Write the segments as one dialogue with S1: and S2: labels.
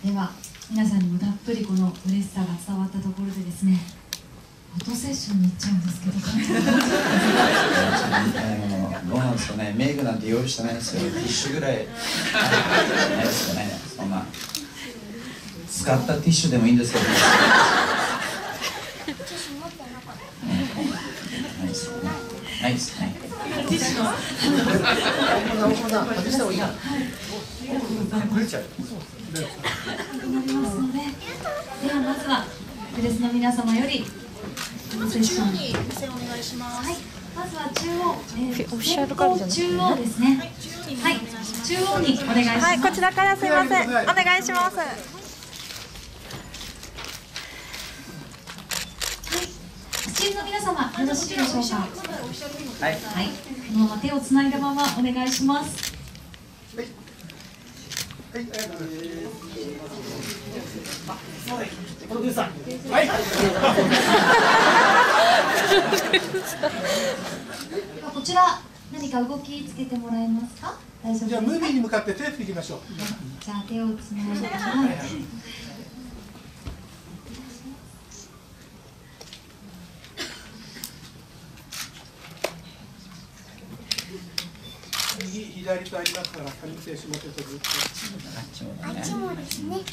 S1: では皆さんにもたっぷりこの嬉しさが伝わったところでですね、フォトセッションに行っちゃうんですけど
S2: どうなんですかね、メイクなんて用意してないですよ。ティッシュぐらいないですかね。そんな使ったティッシュでもいいんですけど、ないですよね。ないですね。
S3: ティッシュの外した方がいいな。これちゃう。
S1: なりますので、ではまずはブレスの皆様よりセッションに
S4: 目線お願いします。
S1: はい、まずは中央、
S5: オフィシャルカルじゃなくてね
S1: 中央ですね。はい、中央にお願いします。
S5: はい、こちらからすいません。お願いします。
S1: はい、チームの皆様よろしいでしょうか。
S2: はい。
S1: はい、このまま手をつないだままお願いします。
S3: はい、ありがとうございます。プロデューサー。はい。
S1: こちら何か動きつけてもらえますか。大丈夫ですか。
S3: じゃあムービーに向かって手を振っていきましょう。
S1: じゃあ手をつないで。
S3: 右左とありますから、上手下手とずっと。
S4: あっちもですね。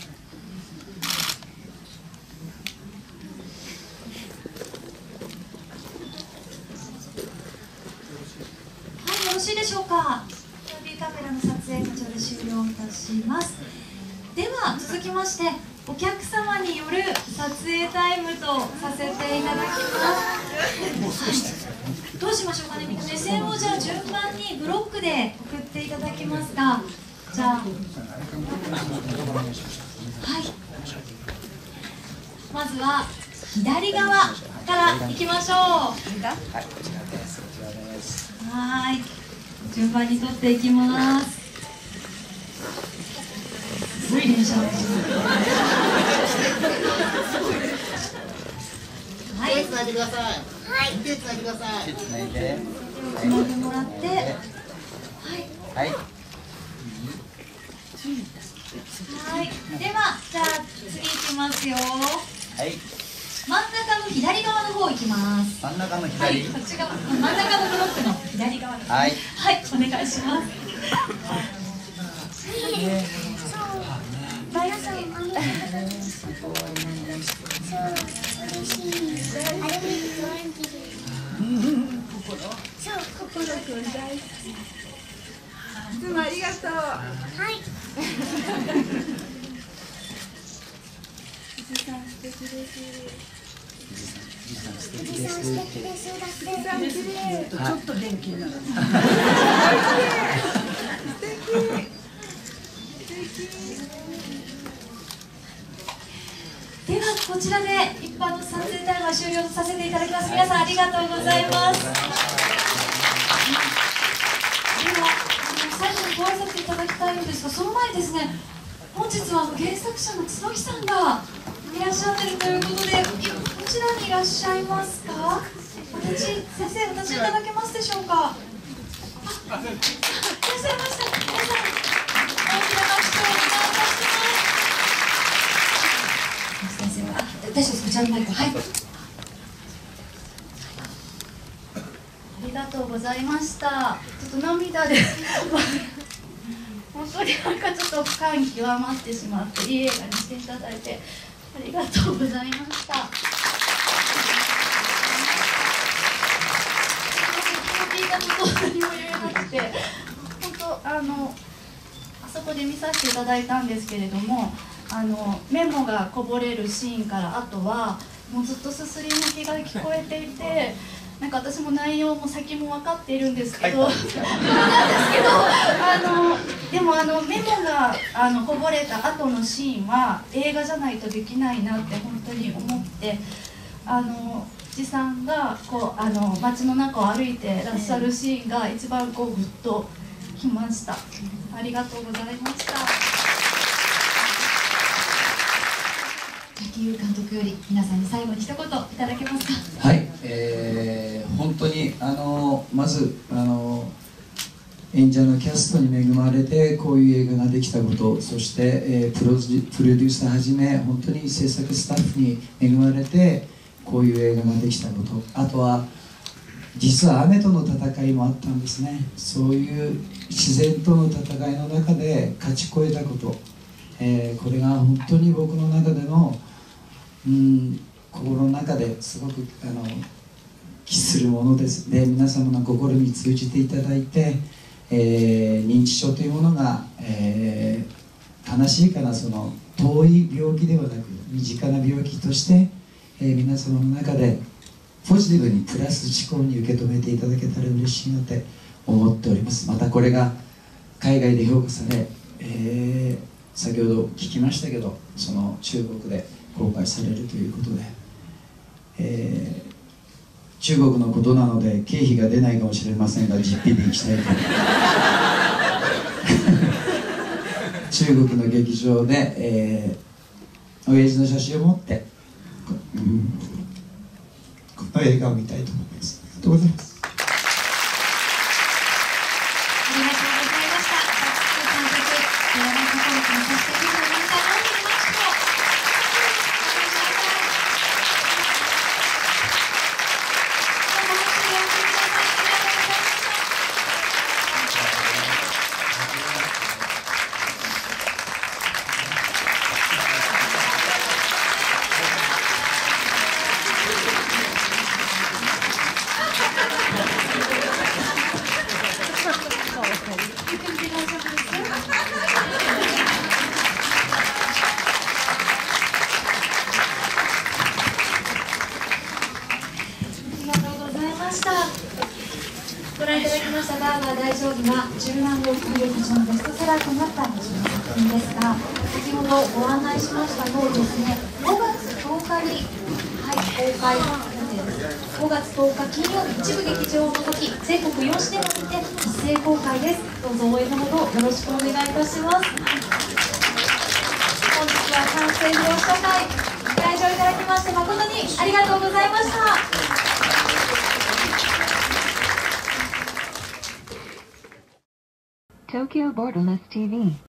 S1: はい、よろしいでしょうか。ムービーカメラの撮影こちらで終了いたします。では続きましてお客様による撮影タイムとさせていただきます。どうしましょうかね。目線をじゃあ順番にブロックで送っていただけますか。じゃあ、はい、まずは左側から行きましょう。
S2: はい、こちらです。こちらです。
S1: はい、順番に取っていきます。すごい連射をします。はい、
S4: 手つないでください。はい。手つないでください。
S2: 手つないで。
S1: つないでもらって、はい。
S2: はい。
S1: はい、では、じゃあ次いきますよ。
S2: はい。
S1: 真ん中の左側の方行きます。
S2: 真ん中の
S1: はい、
S2: 左。
S1: こっち側、真ん中のブロックの左側です。
S2: はい。
S1: はい、お願いします。
S4: バラさん、ありがとうございます。そう、嬉しい。あれ見て元気です。そう、心くん大好き。
S5: いつもありがとう。
S4: はい。
S5: おじさん素敵です。
S4: おじさん素敵です。だって。
S5: ちょっと元気になる。
S1: ではこちらで一般の撮影タイムは終了させていただきます。皆さんありがとうございます。では最後にご挨拶いただきたいんですが、その前にですね、本日は原作者の角木さんがいらっしゃっているということで、こちらにいらっしゃいますか。先生、お立ちいただけますでしょうか。いらっしゃいました。皆さん大きな拍手をお願いいたします。先生は、大丈夫です。こちらのマイク、はい。ありがとうございました。ちょっと涙で本当になんかちょっと感極まってしまって、いい映画にしていただいてありがとうございました。聞いたこと何も言えなくて、本当あそこで見させていただいたんですけれども、メモがこぼれるシーンからあとはもうずっとすすり泣きが聞こえていて、なんか私も内容も先も分かっているんですけどなんですけどでもメモがこぼれた後のシーンは映画じゃないとできないなって本当に思って、じさんがこう街の中を歩いてらっしゃるシーンが一番こうグッときました。ありがとうございました。秋優監督より皆さんに最後に一言いただけますか。
S2: はい、本当にまず演
S6: 演者のキャストに恵まれてこういう映画ができたこと、そして、プロデューサーはじめ本当に制作スタッフに恵まれてこういう映画ができたこと、あとは実は雨との戦いもあったんですね。そういう自然との戦いの中で勝ち越えたこと、これが本当に僕の中での、心の中ですごく帰するものです。で、皆様の心に通じていただいて、認知症というものが、悲しいかな、その遠い病気ではなく身近な病気として、皆様の中でポジティブにプラス思考に受け止めていただけたら嬉しいなって思っております。またこれが海外で評価され、先ほど聞きましたけど、その中国で公開されるということで、中国のことなので経費が出ないかもしれませんが実費で行きたいと中国の劇場で、親父の写真を持って、この映画を見たいと思います。ありがとうございます。
S1: ありがとうございました。監督、山中さん、そして記者の皆さん、大きな拍手を。ご覧いただきましたバーバー大将棋は中南米劇場のベストセラーとなった作品ですが、先ほどご案内しました通りですね、5月10日に、公開予定です。5月10日金曜日、一部劇場を除き全国4シネマにて一斉公開です。どうぞ応援のほどよろしくお願いいたします。本日は完成披露試写会ご来場いただきまして誠にありがとうございました。
S7: Tokyo Borderless TV